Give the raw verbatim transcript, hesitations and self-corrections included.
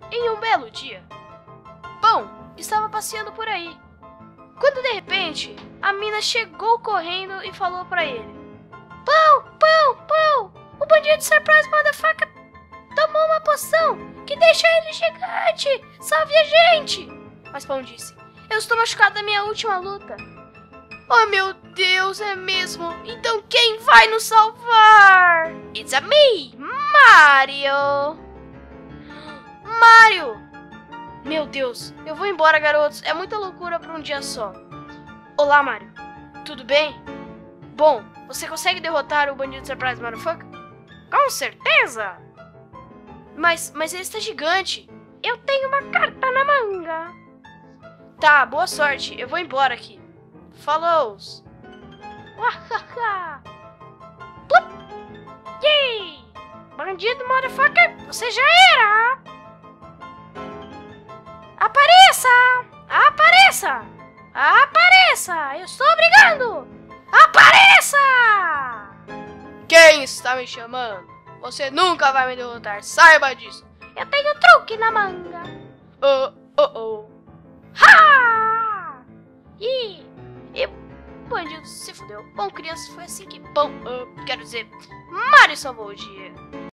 Em um belo dia, Pão estava passeando por aí, quando de repente a mina chegou correndo e falou pra ele: Pão, Pão, Pão, o bandido Surprise Motherfucker tomou uma poção que deixa ele gigante, salve a gente! Mas Pão disse: eu estou machucado da minha última luta. Oh meu Deus, é mesmo? Então quem vai nos salvar? It's a me, Mario! Mario! Meu Deus, eu vou embora, garotos. É muita loucura para um dia só. Olá, Mario. Tudo bem? Bom, você consegue derrotar o bandido Surprise Motherfucker? Com certeza! Mas, mas ele está gigante. Eu tenho uma carta na manga. Tá, boa sorte. Eu vou embora aqui. Falou! Wahaha! Plup! Yay! Bandido Motherfucker, você já era! Apareça! Apareça! Apareça! Eu estou brigando! Apareça! Quem está me chamando? Você nunca vai me derrotar, saiba disso! Eu tenho truque na manga! Oh, oh, oh! Ha! E... E o bandido se fudeu. Bom, criança, foi assim que... Bom, uh, quero dizer, Mario salvou o dia.